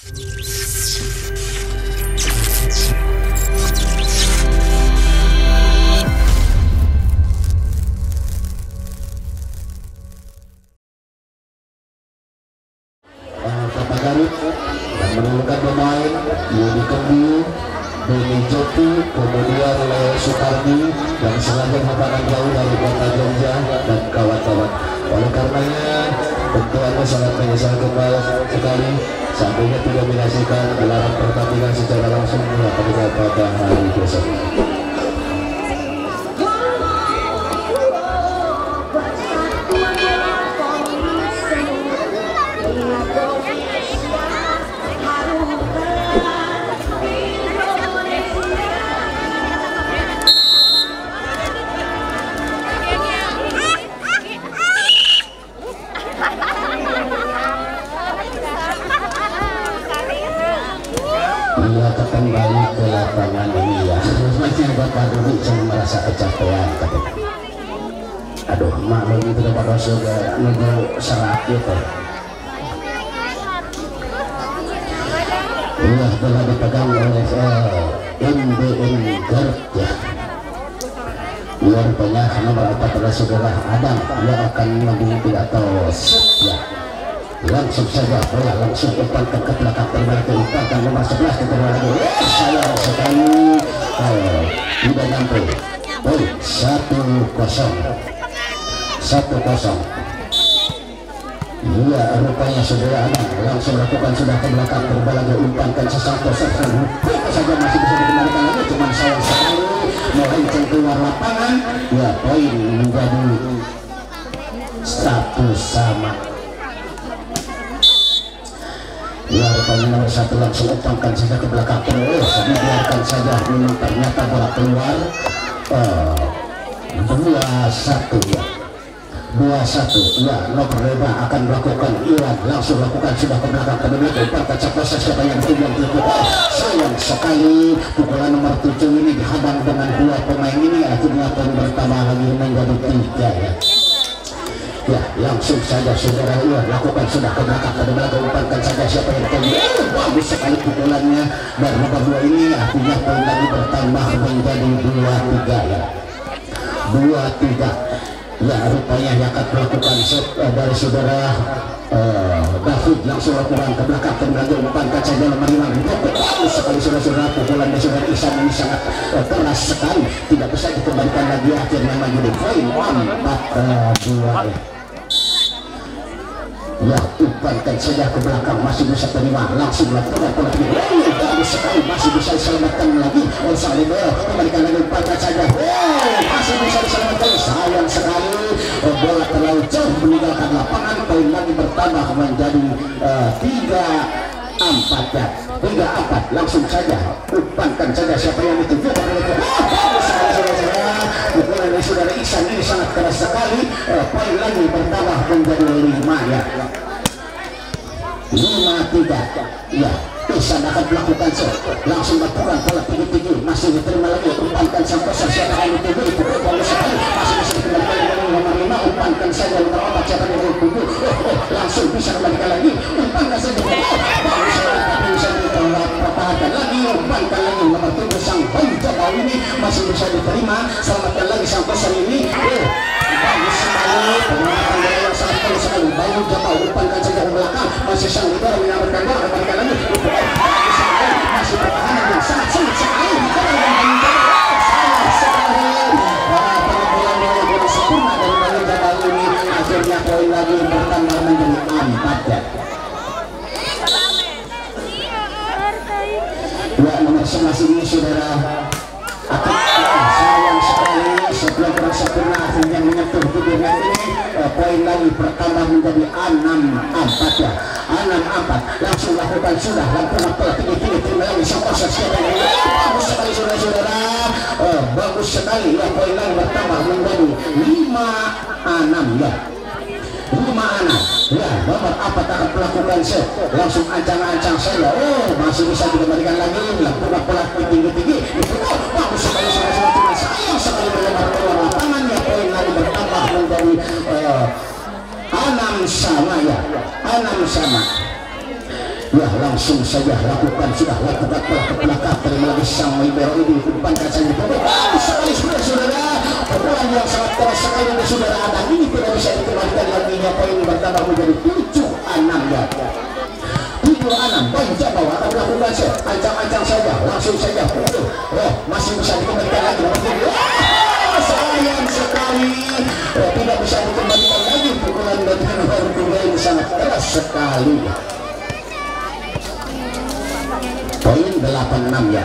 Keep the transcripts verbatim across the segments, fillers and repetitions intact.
Dan menemukan pemain Yudi Kendi, Beni Joti, kemudian Leo Sukardi yang sengaja merupakan jauh dari kota Jogja dan kawan-kawan. Oleh karenanya tentuannya sangat menyesalkan sekali seandainya tidak menyaksikan gelaran pertandingan secara langsung pada hari besok. Ia kembali ke lapangan ini ya, masih Bapak dulu cuma merasa kecapean katanya. Aduh, maklum itu dapat rasul nunggu serat gitu. Ia telah dipegang oleh M B M Gert ya. Ia rupanya nomor empat adalah saudara Adam. Ia akan menunggu tidak tahu ya. Langsung saja bola langsung umpankan ke belakang terbalik umpankan nomor sebelas kita lagi sayang sekali oh, tidak nyampe poin satu kosong satu kosong. Iya rupanya saudara Adam langsung lakukan sudah ke belakang terbalik umpankan sesatu saja masih bisa dikembalikan lagi cuman sayang sekali melenceng keluar lapangan ya poin menjadi satu sama. Ya rupanya nomor satu langsung utangkan saja ke belakang terus dibiarkan saja memang ternyata bola keluar dua satu ya dua satu ya nomor lima akan melakukan Iwan langsung lakukan sudah ke belakang ke belakang umpan proses siapa yang timbang berikut oh, sayang sekali pukulan nomor tujuh ini dihadang dengan dua pemain ini akhirnya poin bertambah lagi menjadi tiga ya. Ya langsung saja saudara Iwan lakukan sudah ke belakang ke belakang umpankan saja siapa yang terjadi oh, bagus sekali pukulannya dan nomor dua ini artinya poin lagi bertambah menjadi dua tiga ya dua tiga ya rupanya yang akan melakukan set uh, dari saudara uh, David langsung lakukan ke belakang ke belakang umpankan saja nomor lima bagus sekali saudara-saudara pukulan dari saudara Ihsan ini sangat uh, keras sekali tidak bisa dikembalikan lagi akhirnya menjadi poin empat dua ya. Ya umpankan saja ke belakang masih bisa terima langsung lakukan pola pikir oh, bagus sekali masih bisa diselamatkan lagi oleh Salibel kembalikan lagi umpankan saja oh, masih bisa diselamatkan sayang sekali oh, bola terlalu jauh meninggalkan lapangan poin lagi bertambah menjadi uh, tiga empat ya tiga empat langsung saja umpankan saja siapa yang dituju oh, bagus sekali saudara-saudara pukulan dari saudara Ihsan ini sangat keras sekali uh, poin lagi bertambah menjadi lima ya lima tiga ya Ihsan akan melakukan set langsung lakukan pola tinggi-tinggi masih diterima lagi umpankan sampai siapa yang dituju itu bagus sekali masih bisa dikembalikan dengan nomor lima umpankan saja nomor empat siapa yang dituju oh, oh, langsung bisa kembalikan lagi umpankan saja oh, bagus sekali tapi bisa dipertahankan lagi umpankan lagi nomor tujuh sang penjaga ini masih bisa diterima selamatkan lagi sang kosan ini oh, bagus sekali pengamatan bola yang sangat bagus sekali bayu jabal umpankan saja ke belakang masih sang lebar menyelamatkan bola kembalikan lagi bagus sekali masih pertahanan yang sangat sulit sekali sayang sekali penampilan bola sempurna dari bayu jabal ini akhirnya poin lagi bertambah menjadi empat ya ya nomor sebelas ini saudara akan sayang sekali sebelum kurang sempurna akhirnya menyentuh tubuhnya ini eh, poin lagi bertambah menjadi enam empat ya enam empat langsung lakukan sudah lakukan pola tinggi-tinggi terima lagi sampai siapa yang bagus sekali saudara-saudara eh, bagus sekali ya poin lagi bertambah menjadi lima enam ya lima enam ya nomor empat akan melakukan set langsung ancang-ancang saja oh masih bisa dikembalikan lagi lakukan pola tinggi-tinggi oh, bagus sekali saudara-saudara cuma sayang sekali melebar keluar lapangan ya poin lagi bertambah menjadi enam sama ya enam sama ya langsung saja lakukan, sudah lakukan pola ke belakang, terima lagi sang libero ini di depan kacanya. Oh, sekali sudah saudara, pukulan yang sangat keras sekali dari saudara Adang ini tidak bisa dikembalikan lagi. Poin bertambah menjadi tujuh enam ya. tujuh enam poin Jabawa akan melakukan set, ancang-ancang saja, langsung saja pukul. Oh, masih bisa dikembalikan lagi. Oh, sayang sekali, oh, tidak bisa dikembalikan lagi pukulan dari nomor dua ini sangat keras sekali. Poin delapan enam ya.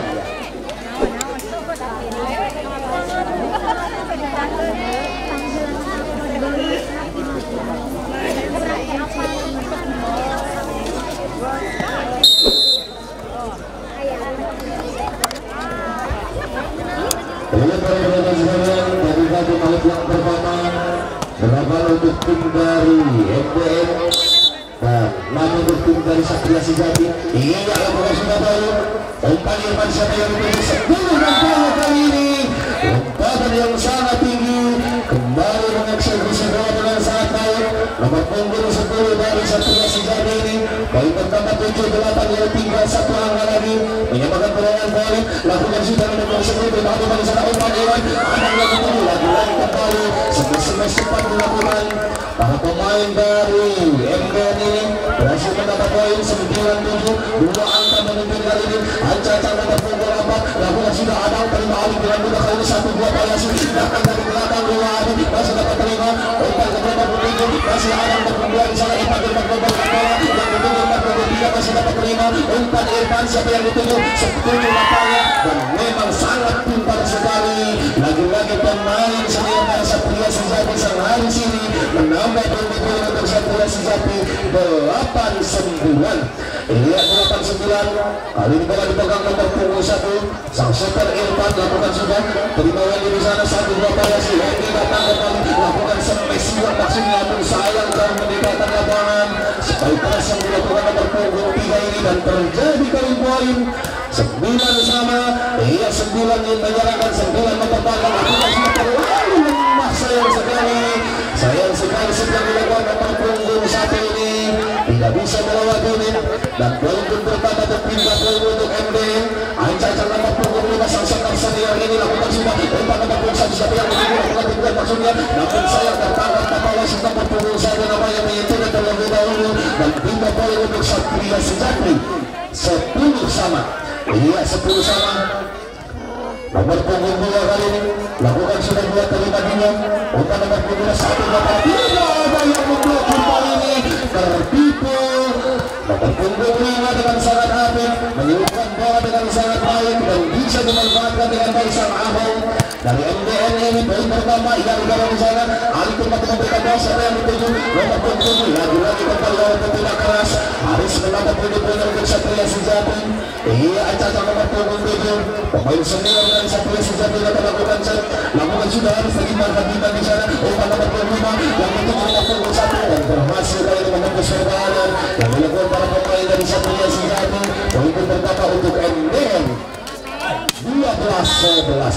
Dari balik yang pertama berapa untuk tim dari M D N dan lama untuk tim dari Satria Sejati. Iya, apakah sudah tahu umpan Irfan siapa yang dipilih sepuluh dan kali ini lompatan yang sangat tinggi kembali mengeksekusi bola dengan sangat baik. Nomor punggung sepuluh dari Satria Sejati ini poin pertama tujuh delapan yang tinggal satu angka lagi menyamakan perlawanan balik. Lakukan sudah nomor sepuluh berbagi pada sana umpan Irfan akan lakukan lagi-lagi kembali semestinya sempat dilakukan. Para pemain dari M D N ini berhasil mendapat poin sembilan tujuh, dua angka memimpin kali ini. Ancang-ancang nomor punggung empat lakukan sudah ada terima alih dengan mudah kali ini satu dua Payasi datang dari belakang dua Adi masih dapat terima umpan ke belakang berpinggir masih ada berpinggir di sana Irfan Irfan bola yang dituju empat puluh tiga masih dapat terima umpan Irfan siapa yang dituju sepuluh lapangnya dan memang sangat pintar sekali. Lagi-lagi pemain senior dari Satria Sejati sang hari sini menambah poin untuk Satria Sejati delapan sembilan. Iya, delapan sembilan. Kali ini bola dipegang nomor punggung satu sang setter Irfan lakukan sudah terima Wendy di sana satu dua Payasi. Wendy datang kembali lakukan spesial maksudnya pun sayang jauh mendekatkan lapangan sebaiknya yang dilakukan nomor punggung tiga ini dan terjadi kali poin sembilan sama. Iya, sembilan yang menyerahkan sembilan mempertahankan lakukan sudah terlalu lemah. Sayang sekali, sayang sekali sedang dilakukan nomor punggung satu ini tidak bisa melewati ini dan poin pun bertambah berpindah poin untuk M D N. Ancang-ancang nomor punggung lima sang setter senior ini lakukan sudah umpan nomor punggung satu siapa yang menunggu lakukan tujuan maksudnya namun sayang tertangkap kepala si nomor punggung satu namanya menyentuhnya terlebih dahulu dan pindah poin untuk Satria Sejati sepuluh sama. Iya, sepuluh sama. Nomor punggung dua kali ini lakukan sudah dua terima dia umpan nomor punggung satu dapat tidak ada yang membuat kali ini tertipu. Nomor punggung lima dengan sangat apik menyebutkan bola dengan sangat baik dan bisa dimanfaatkan dengan baik sang Ahong dari M D N ini. Poin pertama yang dibawa di sana alih kembali memberikan bola siapa yang dituju nomor punggung lagi-lagi kembali walaupun tidak keras harus menambah poin-poin untuk Satria Sejati. Iya, ancang-ancang nomor punggung tujuh pemain senior dari Satria Sejati akan lakukan set lakukan sudah harus terima Hadiman di sana umpan nomor punggung lima yang dituju nomor punggung satu dan berhasil kali ini menembus pertahanan yang dilakukan para pemain dari Satria Sejati. Poin pertama untuk M D N dua belas sebelas.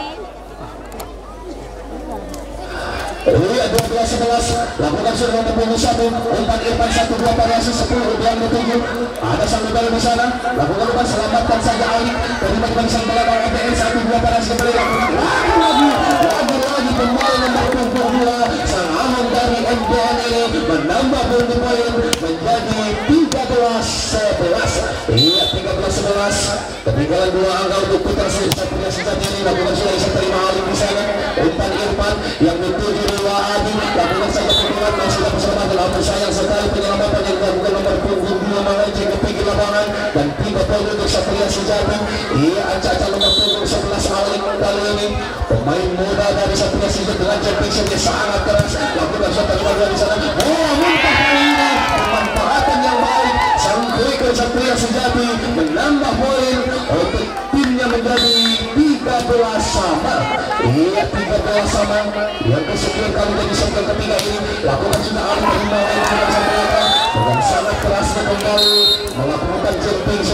Iya, dua belas sebelas lakukan sudah nomor punggung satu umpan Irfan satu dua Payasi sepuluh yang dituju ada sang libero di sana lakukan umpan selamatkan saja Ali terima kembali sang belakang M D N satu dua Payasi kembali lakukan lagi-lagi lagi-lagi pemain nomor punggung dua sang Ahong dari M D N ini menambah poin menjadi tiga belas sebelas. Iya, tiga belas sebelas. Ketinggalan dua angka untuk putra Satria Sejati ini lakukan sudah bisa terima Ali di sana umpan Irfan yang dituju dua Adi lakukan saja pukulan masih dapat selamatkan namun sayang sekali penyelamatan yang dilakukan nomor punggung dua mengejek ke pinggir lapangan dan tiga poin untuk Satria Sejati. Iya, ancang-ancang nomor punggung sebelas awal kali ini pemain muda dari Satria Sejati dengan jepisnya sangat keras lakukan suatu keluarga di sana. Oh, muntah kali ini pemanfaatan yang baik sang striker Satria Sejati menambah poin untuk timnya menjadi tiga belas sama. Iya, tiga belas sama yang kesekian kali dari set ketiga ini lakukan sudah alih terima dengan sangat keras kembali melakukan jumping sembilan kali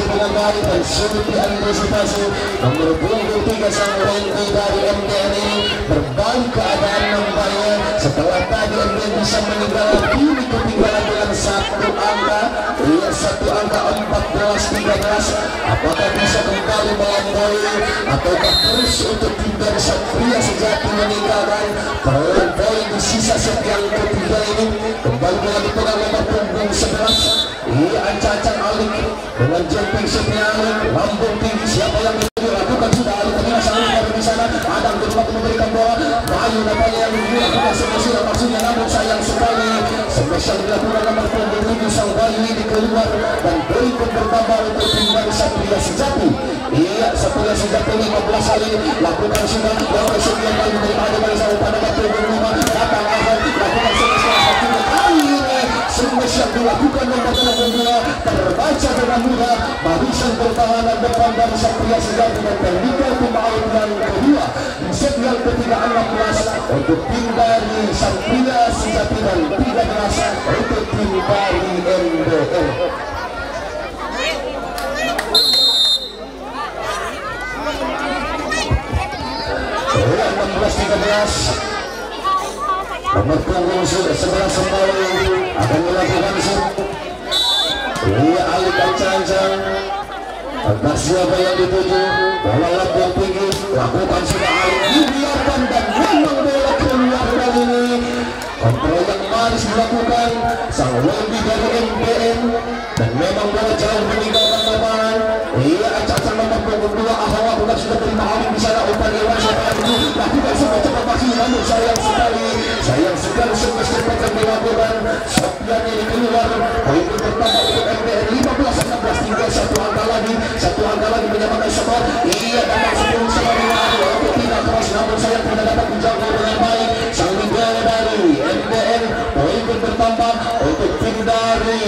menarik dan sulit diantisipasi. Nomor punggung tiga sang Wendy dari M D N ini berbalik keadaan nampaknya setelah tadi M D N bisa meninggalkan kini ketinggalan dengan satu angka. Iya, satu angka empat belas tiga belas. Apakah bisa kembali melampaui ataukah terus untuk tim dari Satria Sejati meninggalkan perolehan poin di sisa set yang ketiga ini? Kembali dengan dipegang nomor punggung sebelas. Iya, ancang-ancang Alik dengan jumping shotnya Alik, lambung tinggi. Siapa yang dilakukan sudah Alik ternyata sangat dari di sana. Adam berubah memberikan bola. Bayu namanya yang dilakukan spesial maksudnya, namun sayang sekali spesial dilakukan nomor punggung tujuh sang Bayu ini keluar dan poin pun bertambah untuk tim dari Satria Sejati. Iya, Satria Sejati lima belas kali lakukan sudah yang kesekian kali dari ada dari sana pada nomor punggung lima datang Ahad lakukan spesial satu kali ini spesial dilakukan nomor punggung dua terbaca dengan mudah barisan pertahanan depan dari Satria Sejati dan terlibat tim out yang kedua di set yang ketiga enam belas untuk tim dari Satria Sejati dan tiga belas untuk tim dari M D N. enam belas tiga belas nomor punggung sebelas kembali akan melakukan shoot. Iya, Alik ancang-ancang entah siapa yang dituju bola lambung tinggi lakukan sudah Alik dibiarkan dan memang bola keluar kali ini. Kontrol yang manis dilakukan sang Wendy dari M D N dan memang bola jauh meninggalkan lapangan. Iya, ancang-ancang nomor punggung dua Ahwa bukan sudah terima Alik di sana umpan Iwan siapa yang dulu lakukan semua cepat pasti namun sayang sekali sayang sekali semua cepat yang dilakukan. Sofian ini keluar poin pertama untuk M D N lima belas enam belas tinggal satu angka lagi satu angka lagi menyamakan skor. Iya, datang sepuluh sekali untuk tidak keras namun sayang tidak dapat menjaga dengan baik sang Miguel dari M D N. Poin pun bertambah untuk tim dari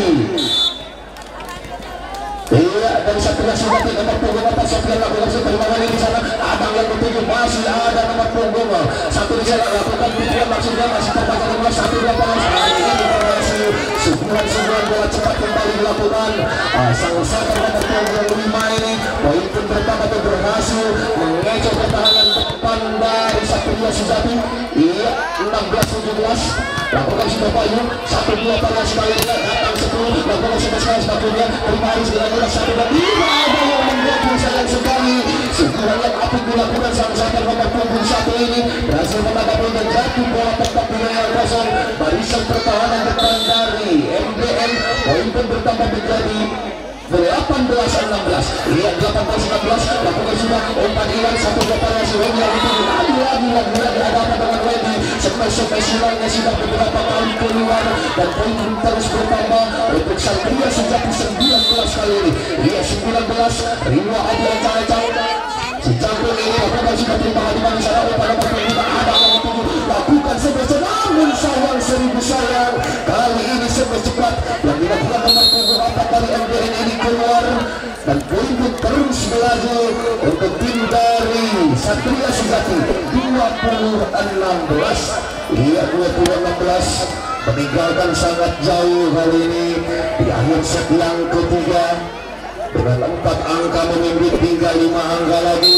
iya dari Satria Sejati nomor punggung empat Sofian lakukan terima kali di sana Adang yang bertujuh masih ada nomor punggung satu di sana lakukan tujuan maksudnya masih terbaca nomor satu dua panas ini berhasil sebulan-sebulan bola cepat kembali dilakukan sang sabar nomor punggung lima ini poin pun bertambah dan berhasil mengecoh pertahanan depan dari Satria Sejati. Iya, enam belas tujuh belas lakukan sudah Bayu satu dua panas sekali datang sepuluh lakukan sudah sekali sepatunya terima hari sembilan belas satu dan lima ada yang membuat sayang sekali sebuah yang apik dilakukan sang sabar nomor punggung satu ini berhasil menangkap dan jatuh bola tetap di layar kosong. Barisan pertahanan depan dari M D N poin pun bertambah menjadi delapan belas enam belas. Iya, delapan belas enam belas lakukan sudah umpan Iwan satu kepada si Wendy yang itu lagi lagi lagi lagi ada apa dengan Wendy spesial-spesialnya sudah beberapa kali keluar dan poin terus bertambah untuk Satria Sejati sembilan belas kali ini. Iya, sembilan belas Rinwa Adi ancang-ancang si Campur ini lakukan sudah terima hadiman di sana pada nomor lima ada nomor tujuh lakukan sebesar namun sayang seribu sayang kali ini cepat yang dilakukan nomor punggung empat dari M D N ini keluar dan poin pun terus melaju untuk tim dari Satria Sejati dua puluh enam belas. Iya, dua puluh enam belas meninggalkan sangat jauh kali ini di akhir set yang ketiga dengan empat angka memimpin hingga lima angka lagi.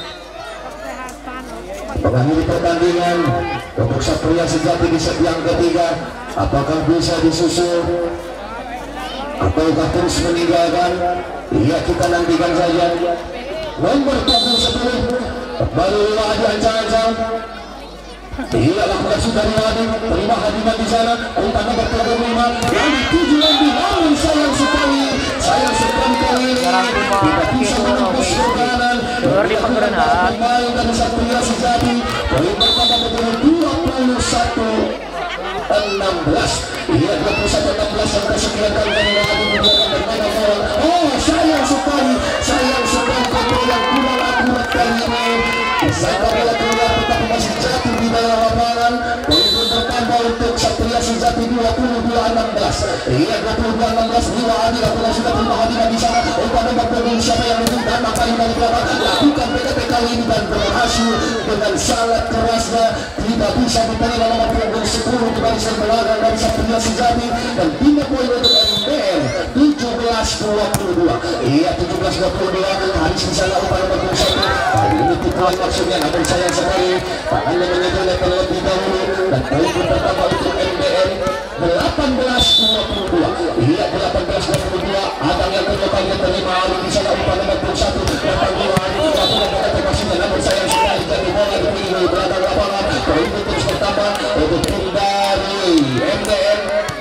Mengakhiri pertandingan untuk Satria Sejati di set yang ketiga, apakah bisa disusul ataukah terus meninggalkan? Iya, kita nantikan saja. Nomor punggung sepuluh kembali lagi ancang-ancang. Iya, lakukan sudah Riyadi terima hadiman di sana umpan nomor punggung lima yang dituju lagi namun sayang sekali sayang sekali kali ini tidak bisa menembus pertahanan pemain dari Satria Sejati. Poin pertama menjadi dua puluh satu enam belas. Iya, dua puluh satu enam belas yang kesekian kali dari Riyadi menjaga bermain bola. Oh, sayang sekali sayang sekali kontrol yang kurang akurat kali ini. Sampai bola keluar tetapi masih jatuh di dalam lapangan. Poin pun bertambah untuk Satria Sejati dua puluh dua enam belas. Iya, dua puluh dua enam belas Rinwa Adi lakukan sudah terima hadiman di sana umpan nomor punggung siapa yang menang dan kali dari belakang lakukan P K P kali ini dan berhasil dengan sangat kerasnya tidak bisa diterima nomor punggung sepuluh di barisan belakang dari Satria Sejati dan tiga poin untuk M D N tujuh belas belas dua puluh dua. Iya, tujuh belas dua puluh dua. Haris di sana upaya nomor satu. Kali ini pukulan maksudnya, namun sayang sekali tangannya menyentuh terlebih dahulu dan poin pertama untuk M B N delapan belas dua puluh dua. Iya, delapan belas dua puluh dua. Adang yang kedua kali terima Ali di sana upaya nomor satu. Datang dua hari tiga puluh dan maksudnya, namun sayang sekali jadi bola di belakang lapangan. Poin terus bertambah untuk tim dari M B N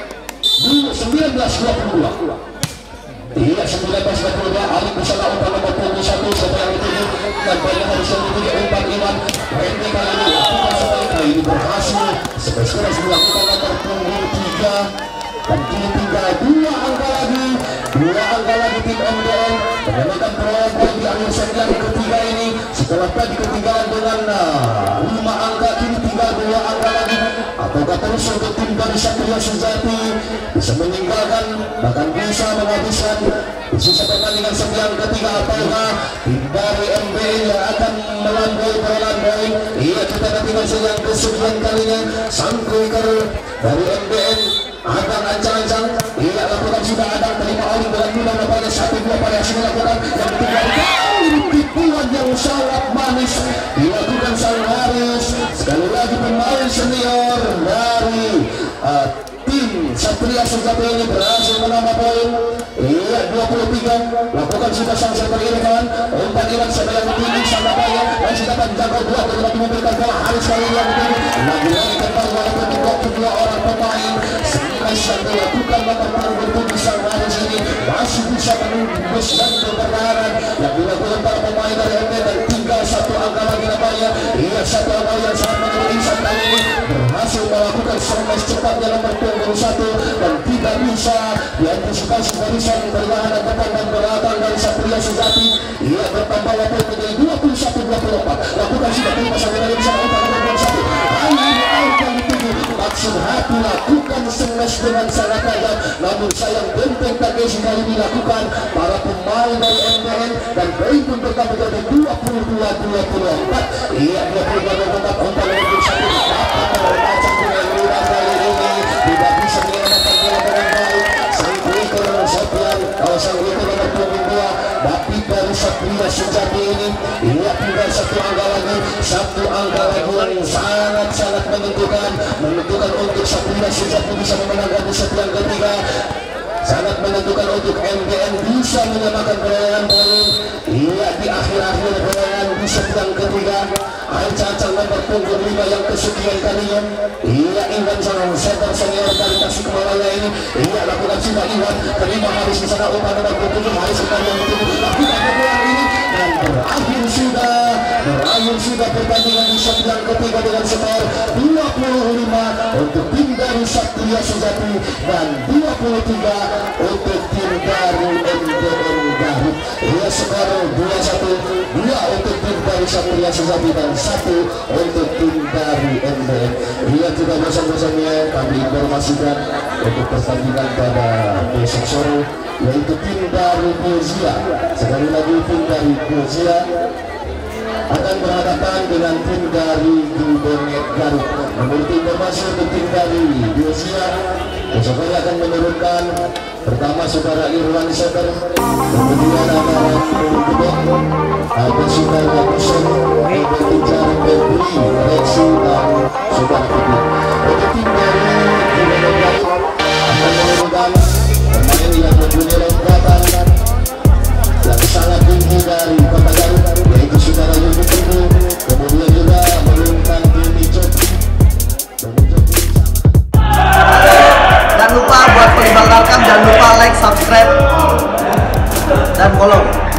sembilan belas dua puluh dua. Iya, sembilan belas dua puluh dua. Ali bisa umpan nomor dua puluh satu sampai yang dituju dan banyak harus yang dituju umpan Iwan. Randy kali ini lakukan sekali, kali ini berhasil. Spesialis melakukan nomor punggung tiga dan kini tinggal dua angka lagi, dua angka lagi tim M D N menemukan perolehan di akhir set yang ketiga ini. Setelah tadi ketinggalan dengan uh, lima angka, kini tinggal dua angka lagi. Apakah terus untuk tim dari Satria Sejati bisa meninggalkan bahkan bisa menghabiskan sisa pertandingan set yang ketiga, ataukah tim dari M B N yang akan melandai berlandai? Iya, kita nantikan set yang kesekian kalinya. Sang striker dari M B N Adang ancang-ancang, iya lakukan sudah Adang terima oleh dengan mudah pada satu dua variasi dilakukan yang ketiga kali tipuan yang sangat manis dilakukan sang Haris. Sekali lagi pemain senior dari uh, tim Satria Sejati ini berhasil menambah poin. Iya, dua puluh tiga. Lakukan sudah sang server Irfan, umpan Iwan sampai yang tinggi sangat banyak dan sudah menjangkau dua terlebih memberikan bola Haris kali yang tinggi lagi-lagi kembali walaupun untuk kedua orang pemain yang dilakukan nomor punggung sang Haris ini masih bisa menembus dan bertahan yang dilakukan para pemain dari M B dan tinggal satu angka lagi namanya. Iya, satu angka yang sangat mengerikan kali ini berhasil melakukan servis cepatnya nomor punggung satu dan tidak bisa diantisipasi barisan perlahan depan dan belakang dari Satria Sejati. Ia bertambah waktu menjadi dua puluh satu dua puluh empat. Lakukan sudah terima sampai dari bisa umpan nomor satu. Kali ini out yang dituju maksud hati lakukan smash dengan sangat tajam, namun sayang benteng Takeshi kali dilakukan para pemain dari M B N dan poin pun tetap menjadi dua puluh dua dua puluh empat. Iya, dua puluh dua dua puluh empat. Umpan nomor satu dapat terbaca dengan mudah kali ini tidak bisa menyelamatkan bola dengan baik. Sang striker Sofian, kalau sang striker nomor dua puluh dua tapi dari Satria Sejati ini ia tinggal satu angka lagi, satu angka lagi yang sangat-sangat menentukan menentukan untuk Satria Sejati bisa memenangkan di set yang ketiga, sangat menentukan untuk M B N bisa menyamakan perolehan poin. Iya, di akhir-akhir perolehan di set yang ketiga ancang-ancang nomor punggung lima yang kesekian kalinya. Iya, Iwan sang center senior dari Tasikmalaya ini. Iya, lakukan sudah Iwan terima Haris di sana umpan nomor dua puluh. Haris sekali yang dituju lakukan peluang ini dan berakhir sudah berakhir sudah pertandingan di set yang ketiga dengan skor dua puluh lima untuk tim dari Satria Sejati dan dua puluh tiga untuk tim dari M B N Garut. Iya, skor dua satu, dua untuk tim dari Satria Sejati dan satu untuk tim dari M B N. Iya, tidak bosan-bosannya kami informasikan untuk pertandingan pada besok sore yaitu tim dari Bozia. Sekali lagi tim dari Bozia akan berhadapan dengan tim dari Gilbonet Garut. Menurut informasi untuk tim dari Bozia besok hari akan menurunkan pertama saudara Irwan Seter, kemudian ada kedua ada saudara Kusen, ada Tijar Febri, Rexi dan saudara Kudu. Untuk tim dari Gilbonet Garut akan menurunkan pemain yang mempunyai lompatan yang sangat tinggi dari kota Garut yaitu saudara Yudi Kudu, kemudian juga menurunkan tim Icok. Jangan lupa buat follow Bang Rakam, jangan lupa like, subscribe, dan follow.